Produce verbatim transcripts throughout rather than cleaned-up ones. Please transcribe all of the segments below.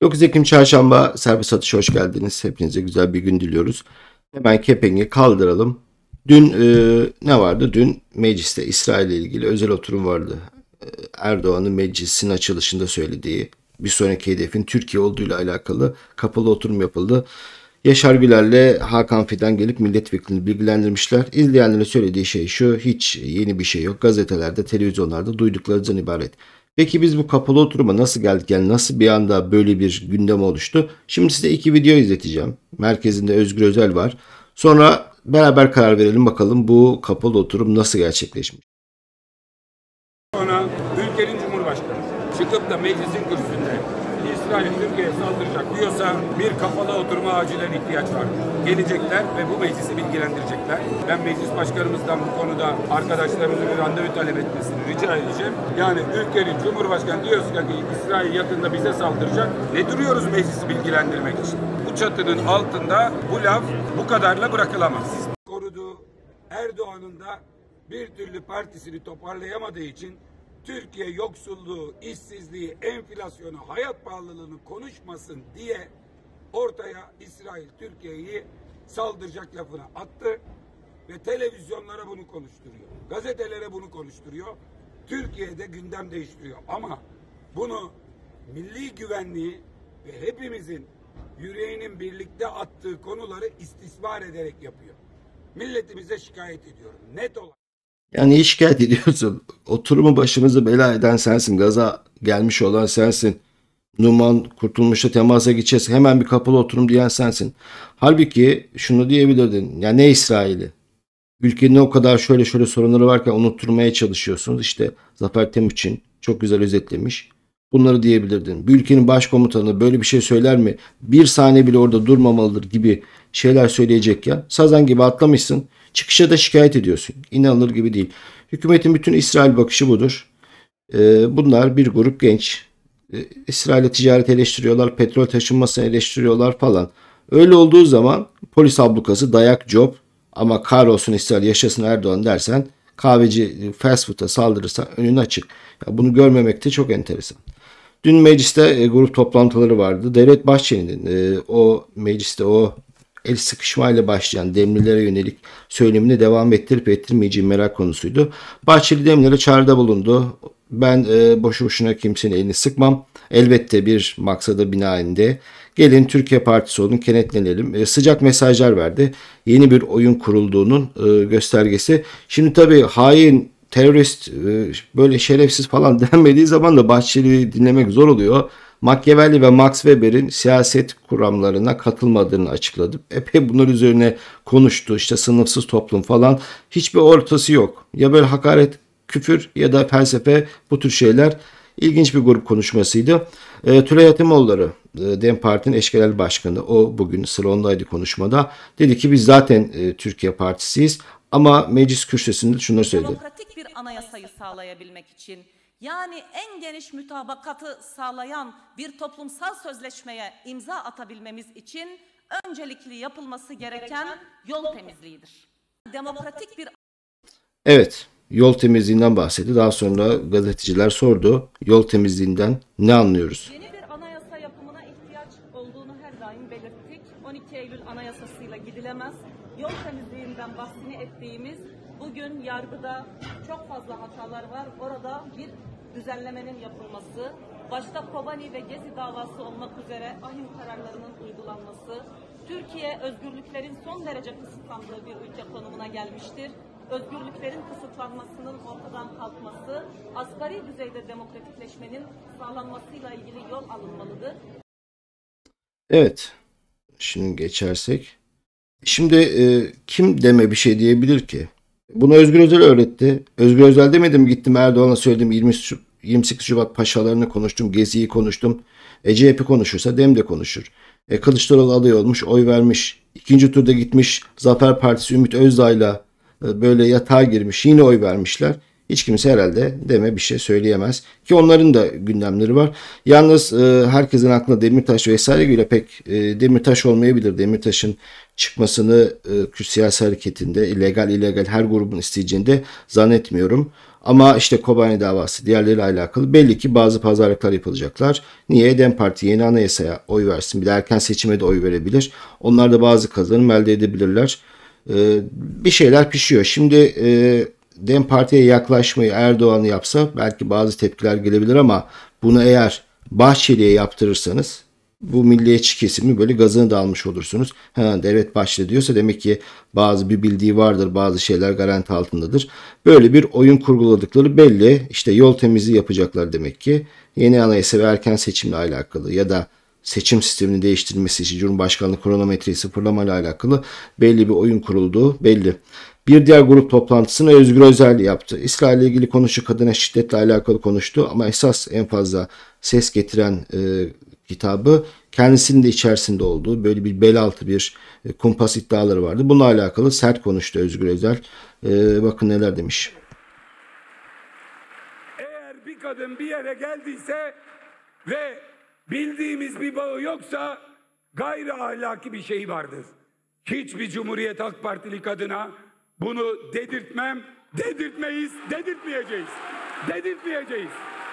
dokuz Ekim Çarşamba serbest atışa hoş geldiniz. Hepinize güzel bir gün diliyoruz. Hemen kepengi kaldıralım. Dün e, ne vardı? Dün mecliste İsrail ile ilgili özel oturum vardı. E, Erdoğan'ın meclisin açılışında söylediği bir sonraki hedefin Türkiye olduğuyla alakalı kapalı oturum yapıldı. Yaşar Güler'le Hakan Fidan gelip milletvekilini bilgilendirmişler. İzleyenlerin söylediği şey şu: hiç yeni bir şey yok. Gazetelerde, televizyonlarda duyduklarınızdan ibaret. Peki biz bu kapalı oturuma nasıl geldik? Yani nasıl bir anda böyle bir gündem oluştu? Şimdi size iki video izleteceğim. Merkezinde Özgür Özel var. Sonra beraber karar verelim bakalım bu kapalı oturum nasıl gerçekleşmiş. Sonra ülkenin Cumhurbaşkanı çıkıp da meclisin kürsüsünde İsrail Türkiye'ye saldıracak diyorsa bir kapalı oturuma acilen ihtiyaç var. Gelecekler ve bu meclisi bilgilendirecekler. Ben meclis başkanımızdan bu konuda arkadaşlarımızın bir randevu talep etmesini rica edeceğim. Yani ülkenin Cumhurbaşkanı diyorsa ki İsrail yakında bize saldıracak. Ne duruyoruz meclisi bilgilendirmek için? Bu çatının altında bu laf bu kadarla bırakılamaz. Koruduğu Erdoğan'ın da bir türlü partisini toparlayamadığı için Türkiye yoksulluğu, işsizliği, enflasyonu, hayat pahalılığını konuşmasın diye ortaya İsrail Türkiye'yi saldıracak lafını attı ve televizyonlara bunu konuşturuyor. Gazetelere bunu konuşturuyor. Türkiye'de gündem değiştiriyor ama bunu milli güvenliği ve hepimizin yüreğinin birlikte attığı konuları istismar ederek yapıyor. Milletimize şikayet ediyorum. Net olarak. Yani niye şikayet ediyorsun? Oturumu başımızı bela eden sensin. Gaza gelmiş olan sensin. Numan Kurtulmuş'la temasa geçeceğiz. Hemen bir kapalı oturum diyen sensin. Halbuki şunu diyebilirdin. Ya ne İsrail'i? Ülkenin o kadar şöyle şöyle sorunları varken unutturmaya çalışıyorsunuz. İşte Zafer Temuçin çok güzel özetlemiş. Bunları diyebilirdin. Bir ülkenin başkomutanı böyle bir şey söyler mi? Bir saniye bile orada durmamalıdır gibi şeyler söyleyecek ya. Sazan gibi atlamışsın. Çıkışa da şikayet ediyorsun. İnanılır gibi değil. Hükümetin bütün İsrail bakışı budur. Ee, bunlar bir grup genç. Ee, İsrail'e ticaret eleştiriyorlar. Petrol taşınmasını eleştiriyorlar falan. Öyle olduğu zaman polis ablukası, dayak, job ama kahrolsun İsrail, yaşasın Erdoğan dersen, kahveci fast food'a saldırırsan önün açık. Ya bunu görmemek de çok enteresan. Dün mecliste e, grup toplantıları vardı. Devlet Bahçeli'nin e, o mecliste o el sıkışmayla başlayan Demlilere yönelik söylemini devam ettirip ettirmeyeceği merak konusuydu. Bahçeli Demlilere çağrıda bulundu. Ben e, boşu boşuna kimsenin elini sıkmam. Elbette bir maksada binaeninde gelin Türkiye Partisi olun, kenetlenelim. E, sıcak mesajlar verdi. Yeni bir oyun kurulduğunun e, göstergesi. Şimdi tabii hain, terörist, e, böyle şerefsiz falan denmediği zaman da Bahçeli'yi dinlemek zor oluyor. Machiavelli ve Max Weber'in siyaset kuramlarına katılmadığını açıkladı. Epey bunlar üzerine konuştu. İşte sınıfsız toplum falan. Hiçbir ortası yok. Ya böyle hakaret, küfür ya da felsefe, bu tür şeyler. İlginç bir grup konuşmasıydı. E, Tülay Atimoğulları, e, DEM Parti'nin eş genel başkanı, o bugün sıra ondaydı konuşmada. Dedi ki biz zaten e, Türkiye Partisiyiz ama meclis kürsüsünde şunları söyledi. Demokratik bir anayasayı sağlayabilmek için, yani en geniş mütabakatı sağlayan bir toplumsal sözleşmeye imza atabilmemiz için öncelikli yapılması gereken yol temizliğidir. Demokratik bir Evet, yol temizliğinden bahsetti. Daha sonra gazeteciler sordu. Yol temizliğinden ne anlıyoruz? Yeni bir anayasa yapımına ihtiyaç olduğunu her daim belirttik. on iki Eylül Anayasası'yla gidilemez. Yol temizliğinden bahsini ettiğimiz, bugün yargıda çok fazla hatalar var. Orada bir düzenlemenin yapılması, başta Kobani ve Gezi davası olmak üzere ahim kararlarının uygulanması, Türkiye özgürlüklerin son derece kısıtlandığı bir ülke konumuna gelmiştir. Özgürlüklerin kısıtlanmasının ortadan kalkması, asgari düzeyde demokratikleşmenin sağlanmasıyla ilgili yol alınmalıdır. Evet, şimdi geçersek. Şimdi e, kim deme bir şey diyebilir ki? Bunu Özgür Özel öğretti. Özgür Özel demedim, gittim Erdoğan'a söyledim, yirmi, yirmi sekiz Şubat paşalarını konuştum, Gezi'yi konuştum. E, C H P konuşursa Dem de konuşur. E, Kılıçdaroğlu aday olmuş, oy vermiş. İkinci turda gitmiş Zafer Partisi Ümit Özdağ'la e, böyle yatağa girmiş, yine oy vermişler. Hiç kimse herhalde deme bir şey söyleyemez. Ki onların da gündemleri var. Yalnız e, herkesin aklına Demirtaş vesaire göre pek e, Demirtaş olmayabilir. Demirtaş'ın çıkmasını e, Kürt siyasi hareketinde illegal illegal her grubun isteyeceğini de zannetmiyorum. Ama işte Kobani davası diğerleriyle alakalı belli ki bazı pazarlıklar yapılacaklar. Niye? DEM Parti yeni anayasaya oy versin. Bir de erken seçime de oy verebilir. Onlar da bazı kazanım elde edebilirler. Ee, bir şeyler pişiyor. Şimdi e, DEM Parti'ye yaklaşmayı Erdoğan yapsa belki bazı tepkiler gelebilir ama bunu eğer Bahçeli'ye yaptırırsanız bu milliyetçi kesimi böyle gazını da almış olursunuz. Ha, devlet Bahçeli diyorsa demek ki bazı bir bildiği vardır, bazı şeyler garanti altındadır. Böyle bir oyun kurguladıkları belli. İşte yol temizliği yapacaklar demek ki. Yeni anayasa ve erken seçimle alakalı ya da seçim sistemini değiştirmesi için Cumhurbaşkanlığı kronometreyi sıfırlamayla alakalı belli bir oyun kurulduğu belli. Bir diğer grup toplantısını Özgür Özel yaptı. İsrail ile ilgili konuştu, kadına şiddetle alakalı konuştu ama esas en fazla ses getiren e, kitabı kendisinin de içerisinde olduğu böyle bir bel altı bir e, kumpas iddiaları vardı. Bununla alakalı sert konuştu Özgür Özel. E, bakın neler demiş. Eğer bir kadın bir yere geldiyse ve bildiğimiz bir bağı yoksa gayri ahlaki bir şey vardır. Hiçbir Cumhuriyet Halk Partili kadına bunu dedirtmem, dedirtmeyiz, dedirtmeyeceğiz, dedirtmeyeceğiz.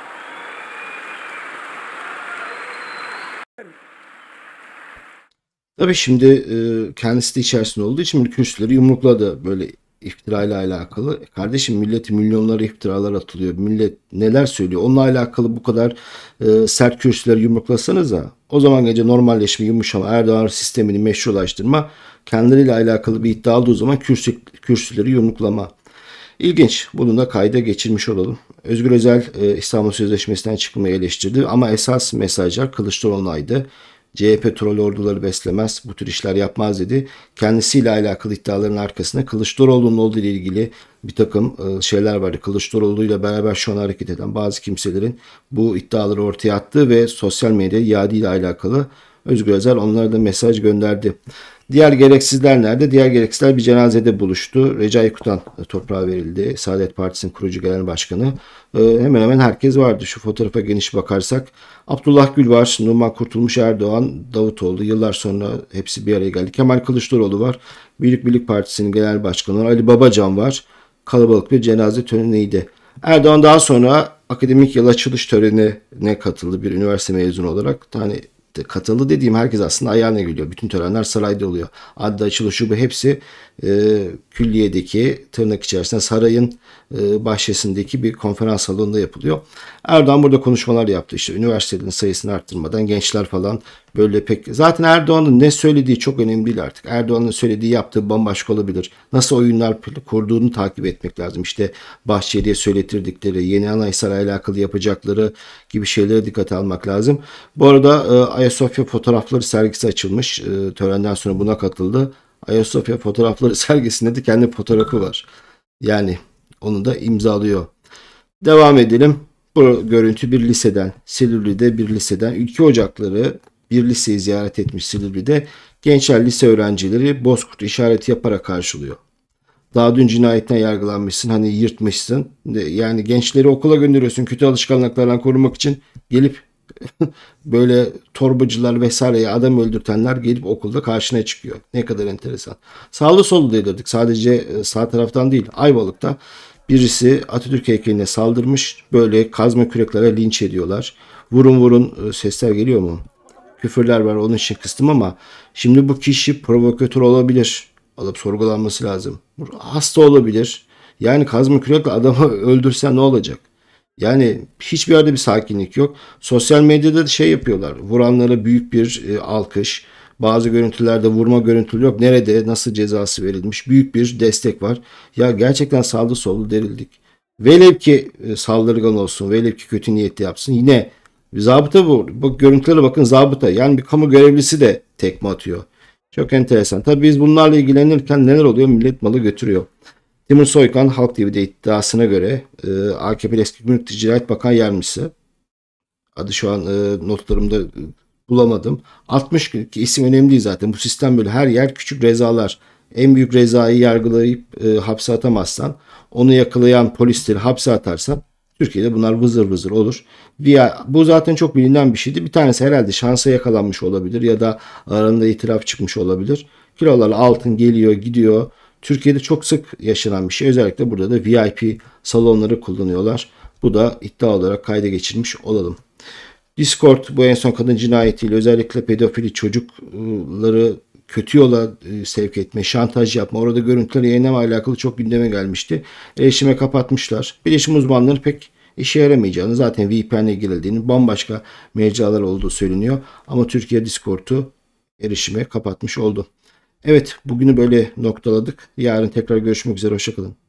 Tabii şimdi e, kendisi de içerisinde olduğu için kürsüleri yumrukladı böyle iftirayla alakalı. Kardeşim milleti milyonlara iftiralar atılıyor. Millet neler söylüyor? Onunla alakalı bu kadar e, sert kürsüleri yumruklasanız da o zaman gece normalleşme, yumuşama, Erdoğan sistemini meşrulaştırma kendileriyle alakalı bir iddia olduğu zaman kürsü, kürsüleri yumruklama. İlginç. Bunu da kayda geçirmiş olalım. Özgür Özel e, İstanbul Sözleşmesi'nden çıkmayı eleştirdi ama esas mesajlar Kılıçdaroğlu'naydı. C H P troll orduları beslemez, bu tür işler yapmaz dedi. Kendisiyle alakalı iddiaların arkasında Kılıçdaroğlu'nun olduğu ile ilgili bir takım şeyler vardı. Kılıçdaroğlu'yla beraber şu an hareket eden bazı kimselerin bu iddiaları ortaya attığı ve sosyal medya iade ile alakalı Özgür Özel onlara da mesaj gönderdi. Diğer gereksizler nerede? Diğer gereksizler bir cenazede buluştu. Recai Kutan toprağa verildi. Saadet Partisi'nin kurucu genel başkanı. Ee, hemen hemen herkes vardı. Şu fotoğrafa geniş bakarsak. Abdullah Gül var. Numan Kurtulmuş, Erdoğan, Davutoğlu. Yıllar sonra hepsi bir araya geldi. Kemal Kılıçdaroğlu var. Büyük Birlik Partisi'nin genel başkanı var. Ali Babacan var. Kalabalık bir cenaze töreniydi. Erdoğan daha sonra akademik yıl açılış törenine katıldı bir üniversite mezunu olarak. Hani katıldı dediğim herkes aslında ayağına geliyor. Bütün törenler sarayda oluyor. Adli açılışı bu hepsi e, külliyedeki tırnak içerisinde sarayın e, bahçesindeki bir konferans salonunda yapılıyor. Erdoğan burada konuşmalar yaptı. İşte üniversitelerin sayısını arttırmadan gençler falan böyle pek... Zaten Erdoğan'ın ne söylediği çok önemli değil artık. Erdoğan'ın söylediği yaptığı bambaşka olabilir. Nasıl oyunlar kurduğunu takip etmek lazım. İşte Bahçeli'ye söyletirdikleri, yeni anayasayla alakalı yapacakları gibi şeylere dikkate almak lazım. Bu arada e, Ayasofya fotoğrafları sergisi açılmış. E, törenden sonra buna katıldı. Ayasofya fotoğrafları sergisinde de kendi fotoğrafı var. Yani onu da imzalıyor. Devam edelim. Bu görüntü bir liseden, Silivri'de bir liseden. Ülke Ocakları bir liseyi ziyaret etmiş Silivri'de. Gençler lise öğrencileri bozkurt işareti yaparak karşılıyor. Daha dün cinayetten yargılanmışsın, hani yırtmışsın. Yani gençleri okula gönderiyorsun kötü alışkanlıklardan korumak için, gelip böyle torbacılar vesaireye adam öldürtenler gelip okulda karşına çıkıyor. Ne kadar enteresan. Sağlı sollu delirdik. Sadece sağ taraftan değil. Ayvalık'ta birisi Atatürk heykeline saldırmış. Böyle kazma küreklere linç ediyorlar. Vurun vurun sesler geliyor mu? Küfürler var, onun için kıstım ama şimdi bu kişi provokatör olabilir. Alıp sorgulanması lazım. Hasta olabilir. Yani kazma kürekle adamı öldürsen ne olacak? Yani hiçbir yerde bir sakinlik yok. Sosyal medyada da şey yapıyorlar. Vuranlara büyük bir e, alkış. Bazı görüntülerde vurma görüntülü yok. Nerede, nasıl cezası verilmiş? Büyük bir destek var. Ya gerçekten sağlı sollu derildik. Velev ki e, saldırgan olsun. Velev ki kötü niyetli yapsın. Yine zabıta bu. Bu görüntülere bakın, zabıta. Yani bir kamu görevlisi de tekme atıyor. Çok enteresan. Tabii biz bunlarla ilgilenirken neler oluyor? Millet malı götürüyor. Timur Soykan Halk T V'de iddiasına göre e, A K P'li eski Gümrük Ticaret Bakan Yardımcısı, adı şu an e, notlarımda e, bulamadım. altmış gün, ki isim önemli değil zaten. Bu sistem böyle, her yer küçük rezalar. En büyük rezayı yargılayıp e, hapse atamazsan, onu yakalayan polisleri hapse atarsan, Türkiye'de bunlar vızır vızır olur. Via, bu zaten çok bilinen bir şeydi. Bir tanesi herhalde şansa yakalanmış olabilir ya da aralarında itiraf çıkmış olabilir. Kilolarla altın geliyor gidiyor. Türkiye'de çok sık yaşanan bir şey. Özellikle burada da V I P salonları kullanıyorlar. Bu da iddia olarak kayda geçirmiş olalım. Discord bu en son kadın cinayetiyle özellikle pedofili çocukları kötü yola sevk etme, şantaj yapma, orada görüntüleri yayınlama alakalı çok gündeme gelmişti. Erişime kapatmışlar. Bilişim uzmanları pek işe yaramayacağını, zaten V P N ile girildiğini, bambaşka mecralar olduğu söyleniyor. Ama Türkiye Discord'u erişime kapatmış oldu. Evet, bugünü böyle noktaladık. Yarın tekrar görüşmek üzere. Hoşça kalın.